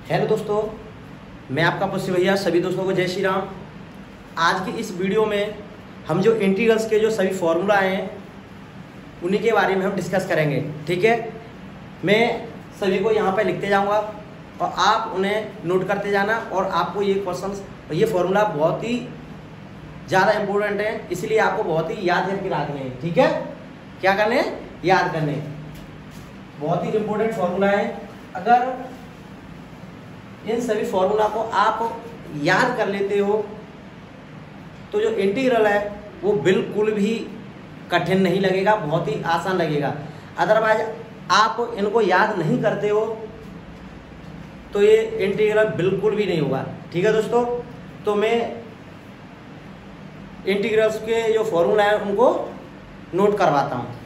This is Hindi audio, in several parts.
हेलो दोस्तों, मैं आपका पुष्य भैया। सभी दोस्तों को जय श्री राम। आज की इस वीडियो में हम जो इंटीग्रल्स के जो सभी फॉर्मूला हैं उन्हीं के बारे में हम डिस्कस करेंगे। ठीक है, मैं सभी को यहाँ पे लिखते जाऊँगा और आप उन्हें नोट करते जाना। और आपको ये क्वेश्चंस और ये फॉर्मूला बहुत ही ज़्यादा इम्पोर्टेंट है, इसलिए आपको बहुत ही याद करके रखने हैं। ठीक है, क्या करने, याद करने। बहुत ही इम्पोर्टेंट फॉर्मूला है। अगर इन सभी फॉर्मूला को आप याद कर लेते हो तो जो इंटीग्रल है वो बिल्कुल भी कठिन नहीं लगेगा, बहुत ही आसान लगेगा। अदरवाइज आप इनको याद नहीं करते हो तो ये इंटीग्रल बिल्कुल भी नहीं होगा। ठीक है दोस्तों, तो मैं इंटीग्रल्स के जो फॉर्मूला है उनको नोट करवाता हूँ।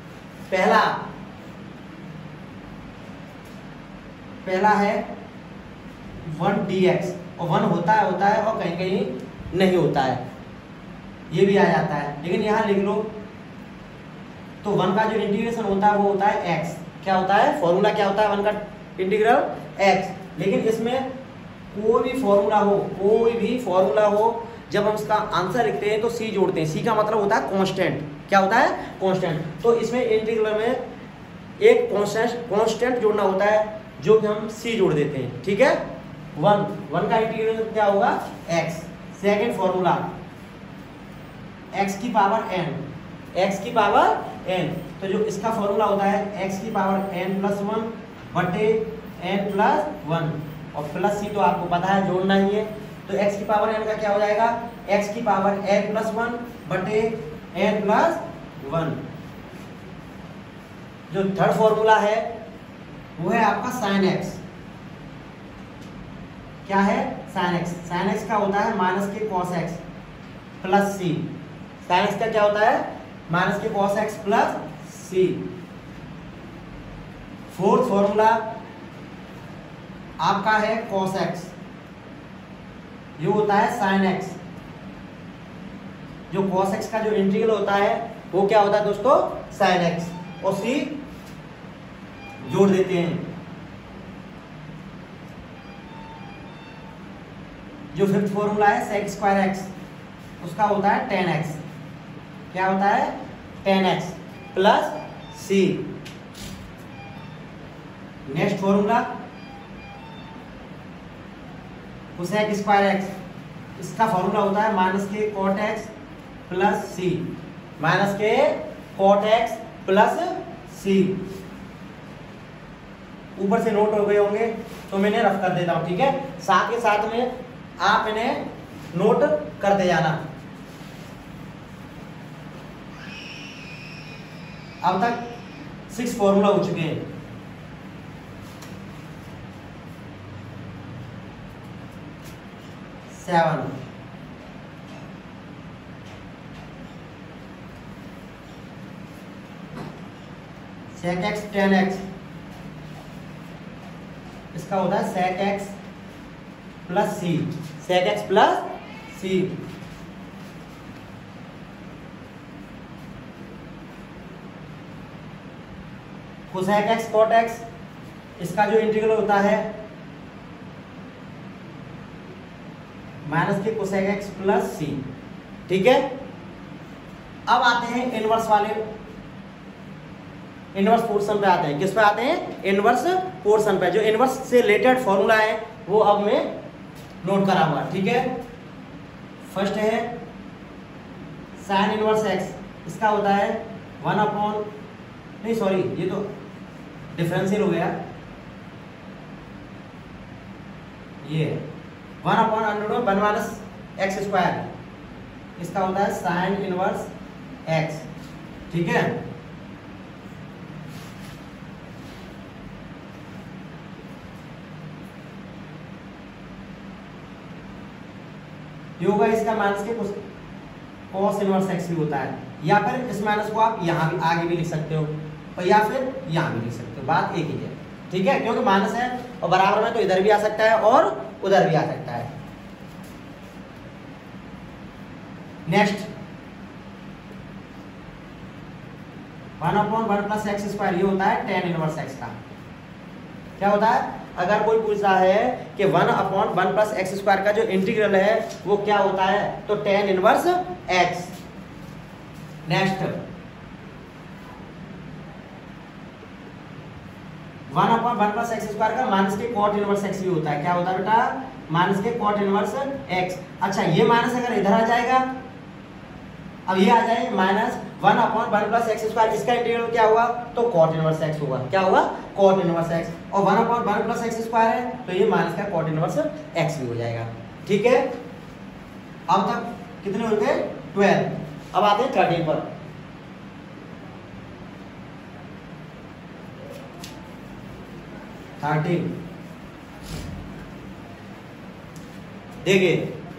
पहला है 1 dx, और 1 होता है और कहीं कहीं नहीं होता है, ये भी आ जाता है। लेकिन यहाँ लिख लो तो 1 का जो इंटीग्रेशन होता है वो होता है x। क्या होता है, फॉर्मूला क्या होता है 1 का इंटीग्रल x। लेकिन इसमें कोई भी फॉर्मूला हो, जब हम उसका आंसर लिखते हैं तो c जोड़ते हैं। c का मतलब होता है कांस्टेंट। क्या होता है, कांस्टेंट। तो इसमें इंटीग्रल में एक कांस्टेंट जोड़ना होता है जो कि हम c जोड़ देते हैं। ठीक है, 1 का इंटीग्रल क्या होगा, x। सेकेंड फॉर्मूला x की पावर n, तो जो इसका फॉर्मूला होता है x की पावर n प्लस 1 बटे n प्लस 1, और प्लस c तो आपको पता है जोड़ना ही है। तो x की पावर n का क्या हो जाएगा, x की पावर n प्लस 1 बटे n प्लस 1। जो थर्ड फॉर्मूला है वो है आपका साइन x। क्या है, साइन x। साइन x का होता है माइनस के cos x plus c। Sine x का क्या होता है, माइनस के cos x plus c। Fourth formula आपका है कॉस x, ये होता है साइन x। जो कॉस x का जो इंटीग्रल होता है वो क्या होता है दोस्तों, साइन x, और c जोड़ देते हैं। जो फिफ्थ फॉर्मूला है सेक स्क्वायर x, उसका होता है टेन x। क्या होता है, tan x plus c। Next formula cosec square x, इसका फॉर्मूला होता है माइनस के cot x plus c। Minus के कॉट x प्लस c। ऊपर से नोट हो गए होंगे तो मैंने रफ कर देता हूं। ठीक है, साथ के साथ में आप इन्हें नोट करते जाना। अब तक 6 फॉर्मूला हो चुके हैं। Seven, sec x tan x, इसका होता है sec x plus c. Sec x plus c. Cosec x cot x, इसका जो इंटीग्रल होता है माइनस के कोसेक एक्स प्लस सी। ठीक है, अब आते हैं इनवर्स पोर्शन पे आते हैं। किस पे आते हैं, इनवर्स पोर्शन पे। जो इनवर्स से रिलेटेड फॉर्मूला है वो अब मैं नोट कराऊंगा। ठीक है, फर्स्ट है साइन इनवर्स एक्स, इसका होता है 1 अपॉन, नहीं सॉरी ये तो डिफरेंशियल हो गया, ये 1 upon under root 1 minus x square, इसका होता है साइन इनवर्स एक्स। ठीक है, ये होगा इसका माइनस के कॉस इनवर्स एक्स भी होता है, या फिर इस माइनस को आप यहाँ भी आगे भी लिख सकते हो और या फिर यहाँ भी लिख सकते हो, बात एक ही है। ठीक है, क्योंकि माइनस है और बराबर में तो इधर भी आ सकता है और उधर भी आ सकता है। Next 1 upon 1 plus x square, ये होता है टेन इनवर्स एक्स का। क्या होता है, अगर कोई पूछ रहा है कि 1/1 प्लस एक्स स्क्वायर का जो इंटीग्रल है वो क्या होता है, तो tan inverse x। Next 1/1 plus x square का माइनस के कॉट इनवर्स x भी होता है। क्या होता है बेटा, माइनस के कॉट इनवर्स x। अच्छा ये माइनस अगर इधर आ जाएगा, अब ये आ जाए माइनस 1/1 प्लस एक्स स्क्वायर, इसका इंटीग्रल क्या हुआ, तो कॉट इनवर्स x होगा। क्या होगा, कॉट इनवर्स x। और 1/1 प्लस एक्स स्क्वायर है तो ये माइनस का कॉट इनवर्स x भी हो जाएगा। ठीक है, अब तक कितने हो गए, 12। अब आते हैं 13 पर। देखिए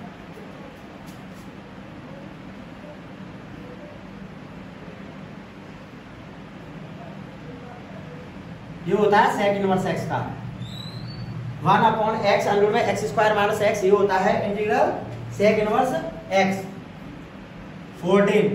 ये होता है सेक इनवर्स एक्स का 1/x अंडर में एक्स स्क्वायर माइनस एक्स, ये होता है integral sec inverse x. 14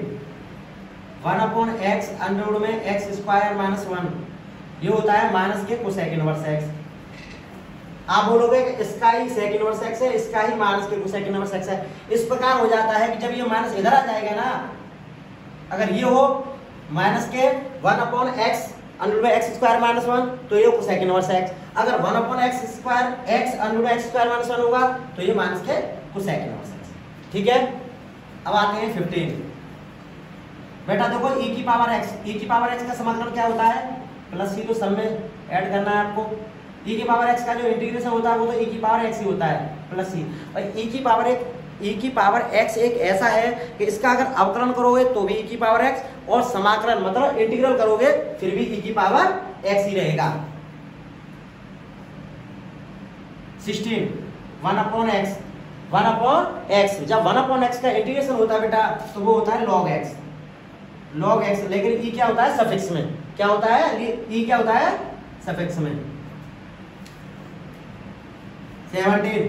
1/x under में एक्स स्क्वायर माइनस 1, ये होता है माइनस के कोसेक इनवर्स एक्स। आप बोलोगे कि इसका ही सेक इनवर्स एक्स है, इसका ही माइनस के कोसेक इनवर्स एक्स है। इस प्रकार हो जाता है कि जब ये माइनस इधर आ जाएगा ना, अगर ये हो माइनस के 1/x अंडर में एक्स स्क्वायर माइनस 1 तो ये कोसेक इनवर्स एक्स। अगर 1/x स्क्वायर एक्स अंडर में एक्स स्क्वायर माइनस 1 होगा तो ये माइनस के कोसेक इनवर्स एक्स। ठीक है, अब आते हैं 15। बेटा देखो e की पावर x का समाकलन क्या होता है, प्लस c, तो सब में ऐड करना है आपको। e की पावर x का जो इंटीग्रेशन होता है वो तो e की पावर x ही होता है प्लस c। और e की पावर x एक ऐसा है कि इसका अगर अवकलन करोगे तो भी e की पावर x, और समाकलन मतलब इंटीग्रल करोगे फिर भी e की पावर x ही रहेगा। 16 1/x जब 1/x का इंटीग्रेशन होता है बेटा तो वो होता है log x, लेकिन e क्या होता है, सफिक्स में। क्या होता है, e क्या होता है, सफिक्स में। 17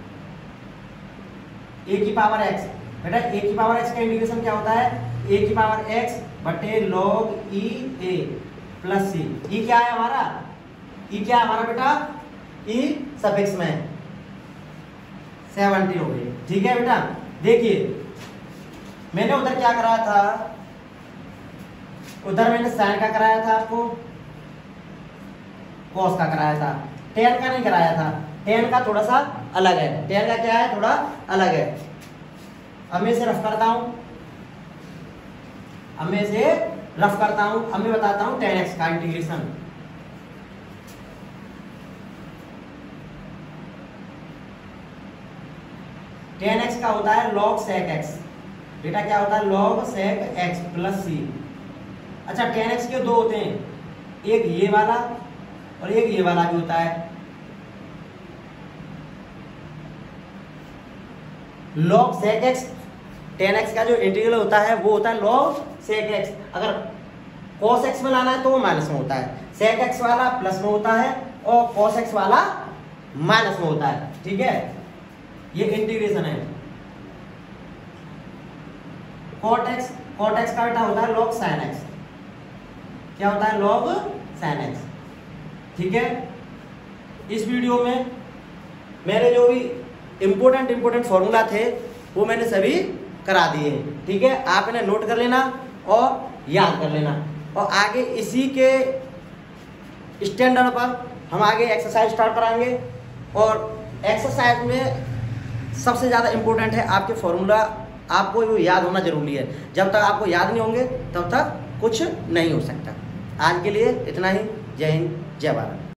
a की पावर x, बेटा a की पावर x का इंटीग्रेशन क्या होता है, a की पावर x बटे log e a plus c। e क्या है हमारा, बेटा e सफिक्स में 17 हो गई। ठीक है बेटा, देखिए मैंने उधर क्या कराया था, उधर मैंने साइन का कराया था आपको, कॉस का कराया था, टेन का नहीं कराया था। टेन का थोड़ा सा अलग है, टेन का क्या है, थोड़ा अलग है। अब मैं इसे रफ करता हूं, अब मैं बताता हूं tan x का इंटीग्रेशन। tan x का होता है log sec x। बेटा क्या होता है, log sec x plus c। अच्छा tan x के दो होते हैं, एक ये वाला और एक ये वाला भी होता है। log sec x, tan x का जो इंटीग्रल होता है वो होता है log sec x। अगर cos x में लाना है तो वो माइनस में होता है, sec x वाला प्लस में होता है और cos x वाला माइनस में होता है। ठीक है, ये इंटीग्रेशन है। cot x का बेटा होता है log sin x। क्या होता है, log sin x। ठीक है, इस वीडियो में मैंने जो भी इंपोर्टेंट फॉर्मूला थे वो मैंने सभी करा दिए हैं। ठीक है, आप इन्हें नोट कर लेना और याद कर लेना, और आगे इसी के स्टैंडर्ड पर हम आगे एक्सरसाइज स्टार्ट कराएंगे। और एक्सरसाइज में सबसे ज़्यादा इंपॉर्टेंट है आपके फॉर्मूला, आपको वो याद होना जरूरी है। जब तक आपको याद नहीं होंगे तब तक कुछ नहीं हो सकता। आज के लिए इतना ही। जय हिंद, जय भारत।